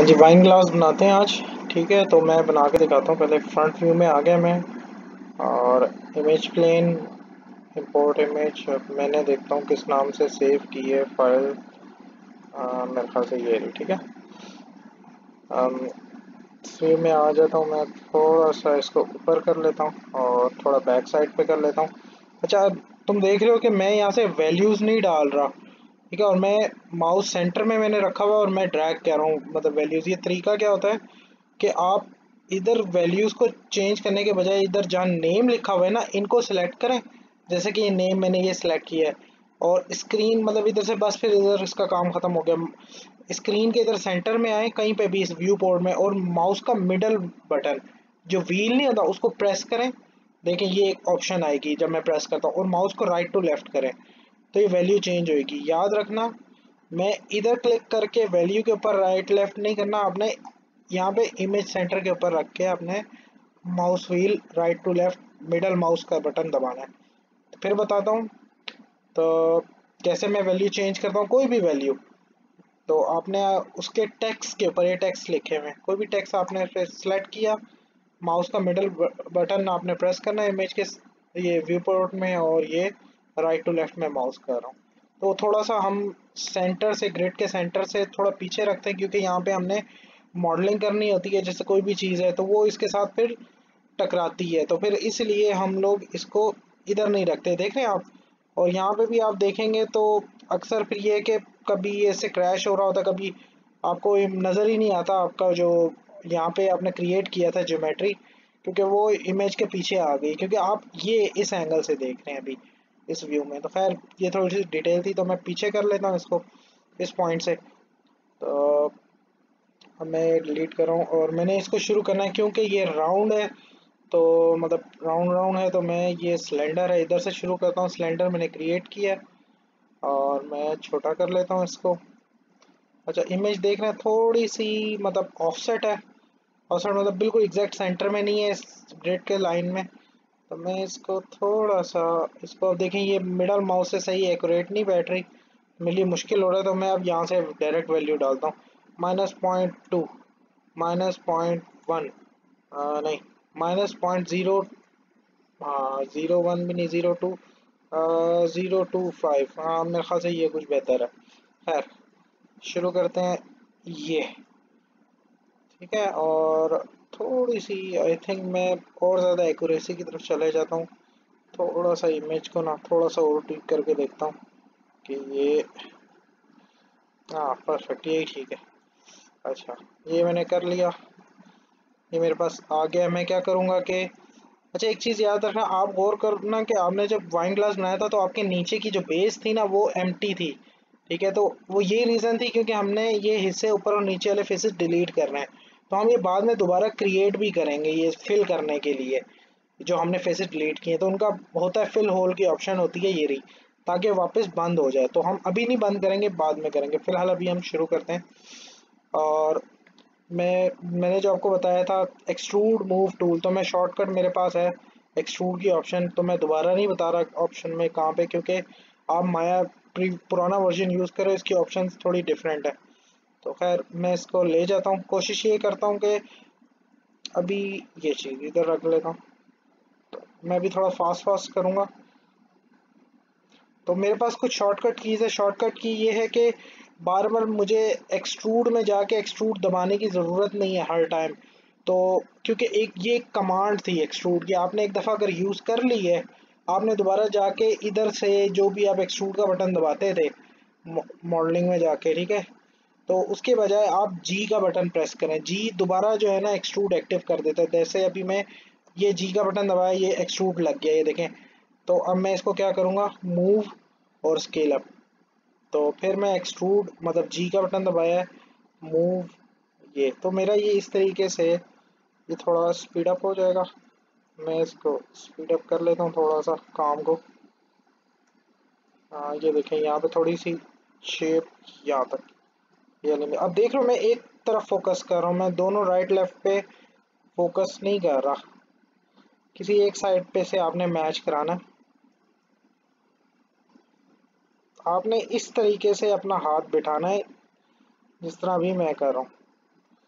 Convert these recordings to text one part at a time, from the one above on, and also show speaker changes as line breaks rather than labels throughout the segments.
हाँ जी, wine glass बनाते हैं आज। ठीक है, तो मैं बना के दिखाता हूँ। पहले फ्रंट व्यू में आ गया मैं, और इमेज प्लेन, इंपोर्ट इमेज। मैंने देखता हूँ किस नाम से सेव की है फाइल। मेरे ख्याल से ये रही। ठीक है, व्यू में आ जाता हूँ मैं। थोड़ा सा इसको ऊपर कर लेता हूँ और थोड़ा बैक साइड पे कर लेता हूँ। अच्छा, तुम देख रहे हो कि मैं यहाँ से वैल्यूज़ नहीं डाल रहा। ठीक है, और मैं माउस सेंटर में मैंने रखा हुआ है और मैं ड्रैग कर रहा हूँ, मतलब वैल्यूज़। ये तरीका क्या होता है कि आप इधर वैल्यूज़ को चेंज करने के बजाय इधर जहाँ नेम लिखा हुआ है ना, इनको सेलेक्ट करें। जैसे कि ये नेम मैंने ये सिलेक्ट किया है, और स्क्रीन मतलब इधर से बस, फिर इधर इसका काम ख़त्म हो गया। स्क्रीन के इधर सेंटर में आए कहीं पे भी इस व्यू पोर्ट में, और माउस का मिडल बटन जो व्हील नहीं होता उसको प्रेस करें। देखें ये एक ऑप्शन आएगी जब मैं प्रेस करता हूँ, और माउस को राइट टू लेफ्ट करें तो ये वैल्यू चेंज होएगी। याद रखना, मैं इधर क्लिक करके वैल्यू के ऊपर राइट लेफ्ट नहीं करना आपने। यहाँ पे इमेज सेंटर के ऊपर रख के अपने mouse wheel right to left middle mouse का बटन दबाना है। तो फिर बताता हूँ तो कैसे मैं वैल्यू चेंज करता हूँ। कोई भी वैल्यू, तो आपने उसके टेक्स्ट के ऊपर ये टेक्स्ट लिखे हुए हैं, कोई भी टेक्स्ट आपने सेलेक्ट किया, माउस का मिडल बटन आपने प्रेस करना है इमेज के ये व्यू पोर्ट में, और ये राइट टू लेफ्ट में माउस कर रहा हूँ। तो थोड़ा सा हम सेंटर से, ग्रिड के सेंटर से थोड़ा पीछे रखते हैं, क्योंकि यहाँ पे हमने मॉडलिंग करनी होती है। जैसे कोई भी चीज़ है तो वो इसके साथ फिर टकराती है, तो फिर इसलिए हम लोग इसको इधर नहीं रखते। देख रहे हैं आप, और यहाँ पे भी आप देखेंगे तो अक्सर फिर ये है कि कभी ये इससे क्रैश हो रहा होता है, कभी आपको ये नज़र ही नहीं आता आपका जो यहाँ पे आपने क्रिएट किया था ज्योमेट्री, क्योंकि वो इमेज के पीछे आ गई, क्योंकि आप ये इस एंगल से देख रहे हैं अभी इस व्यू में। तो खैर ये थोड़ी सी डिटेल थी, तो मैं पीछे कर लेता हूँ इसको इस पॉइंट से। तो अब मैं डिलीट कर रहा हूँ, और मैंने इसको शुरू करना है क्योंकि ये राउंड है, तो मतलब राउंड राउंड है, तो मैं ये सिलेंडर है इधर से शुरू करता हूँ। सिलेंडर मैंने क्रिएट किया है, और मैं छोटा कर लेता हूँ इसको। अच्छा, इमेज देख रहे हैं थोड़ी सी मतलब ऑफसेट है। ऑफसेट मतलब बिल्कुल एग्जैक्ट सेंटर में नहीं है इस ग्रिड के लाइन में। तो मैं इसको थोड़ा सा, इसको अब देखें ये मिडल माउस से सही एक्यूरेट नहीं बैठ रही, मेरे लिए मुश्किल हो रहा है। तो मैं अब यहाँ से डायरेक्ट वैल्यू डालता हूँ, -0.2, -0.1, नहीं, -0.0, हाँ 0.1 भी नहीं, 0.2, 0.25। हाँ मेरे ख्याल से ये कुछ बेहतर है। खैर शुरू करते हैं ये। ठीक है, और थोड़ी सी आई थिंक मैं और ज़्यादा एक्यूरेसी की तरफ चले जाता हूँ। थोड़ा सा इमेज को ना थोड़ा सा और ट्विक करके देखता हूँ कि ये, हाँ परफेक्ट, यही ठीक है। अच्छा, ये मैंने कर लिया, ये मेरे पास आ गया। मैं क्या करूँगा कि, अच्छा एक चीज़ याद रखना, आप गौर करना कि आपने जब वाइन ग्लास बनाया था तो आपके नीचे की जो बेस थी ना वो एम्प्टी थी। ठीक है, तो वो ये रीज़न थी क्योंकि हमने ये हिस्से ऊपर और नीचे वाले फेसेस डिलीट करने हैं। तो हम ये बाद में दोबारा क्रिएट भी करेंगे ये फिल करने के लिए, जो हमने फेसेस डिलीट किए तो उनका होता है फिल होल की ऑप्शन होती है ये रही, ताकि वापस बंद हो जाए। तो हम अभी नहीं बंद करेंगे, बाद में करेंगे। फिलहाल अभी हम शुरू करते हैं। और मैंने जो आपको बताया था एक्सट्रूड मूव टूल, तो मैं शॉर्टकट मेरे पास है एक्सट्रूड की ऑप्शन, तो मैं दोबारा नहीं बता रहा ऑप्शन में कहाँ पे, क्योंकि आप माया पुराना वर्जन यूज़ करो, इसकी ऑप्शन थोड़ी डिफरेंट है। तो खैर मैं इसको ले जाता हूँ, कोशिश ये करता हूँ कि अभी ये चीज़ इधर रख लेता हूँ। मैं भी थोड़ा फास्ट फास्ट करूँगा। तो मेरे पास कुछ शॉर्टकट कीज़ है। शॉर्टकट की ये है कि बार बार मुझे एक्सट्रूड में जाके एक्सट्रूड दबाने की ज़रूरत नहीं है हर टाइम। तो क्योंकि एक ये एक कमांड थी एक्सट्रूड की, आपने एक दफ़ा अगर यूज़ कर ली है, आपने दोबारा जाके इधर से जो भी आप एक्सट्रूड का बटन दबाते थे मॉडलिंग में जाके, ठीक है, तो उसके बजाय आप जी का बटन प्रेस करें। जी दोबारा जो है ना एक्सट्रूड एक्टिव कर देता है। जैसे अभी मैं ये जी का बटन दबाया, ये एक्सट्रूड लग गया, ये देखें। तो अब मैं इसको क्या करूँगा, मूव और स्केल अप। तो फिर मैं एक्सट्रूड मतलब जी का बटन दबाया है, मूव, ये तो मेरा ये इस तरीके से ये थोड़ा स्पीड अप हो जाएगा। मैं इसको स्पीड अप कर लेता हूँ थोड़ा सा काम को। ये देखें यहाँ पे थोड़ी सी शेप यहाँ तक, ये नहीं। अब देख लो मैं एक तरफ फोकस कर रहा हूँ, मैं दोनों राइट लेफ्ट पे फोकस नहीं कर रहा, किसी एक साइड पे से आपने मैच कराना। आपने इस तरीके से अपना हाथ बिठाना है जिस तरह अभी मैं कर रहा हूँ।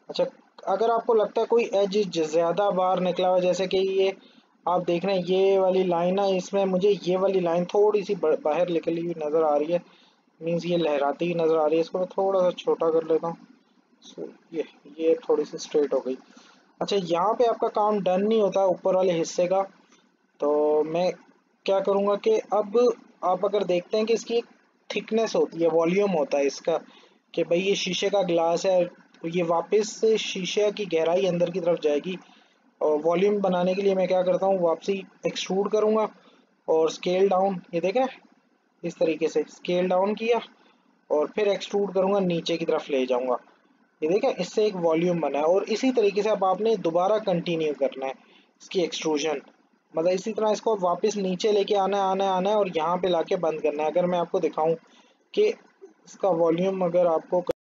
अच्छा, अगर आपको लगता है कोई एज ज़्यादा बाहर निकला हुआ, जैसे कि ये आप देख रहे हैं ये वाली लाइन है, इसमें मुझे ये वाली लाइन थोड़ी सी बाहर निकली हुई नज़र आ रही है, मीन्स ये लहराती हुई नज़र आ रही है। इसको मैं थोड़ा सा छोटा कर लेता हूँ। सो ये थोड़ी सी स्ट्रेट हो गई। अच्छा, यहाँ पे आपका काम डन नहीं होता ऊपर वाले हिस्से का, तो मैं क्या करूँगा कि अब आप अगर देखते हैं कि इसकी एक थिकनेस होती है, वॉल्यूम होता है इसका, कि भाई ये शीशे का ग्लास है तो ये वापस से शीशे की गहराई अंदर की तरफ जाएगी। और वॉल्यूम बनाने के लिए मैं क्या करता हूँ, वापसी एक्सट्रूड करूँगा और स्केल डाउन, ये देखें इस तरीके से स्केल डाउन किया और फिर एक्सट्रूड करूँगा, नीचे की तरफ ले जाऊँगा। ये देखें, इससे एक वॉल्यूम बना है। और इसी तरीके से अब आपने दोबारा कंटिन्यू करना है इसकी एक्सट्रूजन, मतलब इसी तरह इसको वापस नीचे लेके आना है और यहाँ पे लाके बंद करना है। अगर मैं आपको दिखाऊं कि इसका वॉल्यूम अगर आपको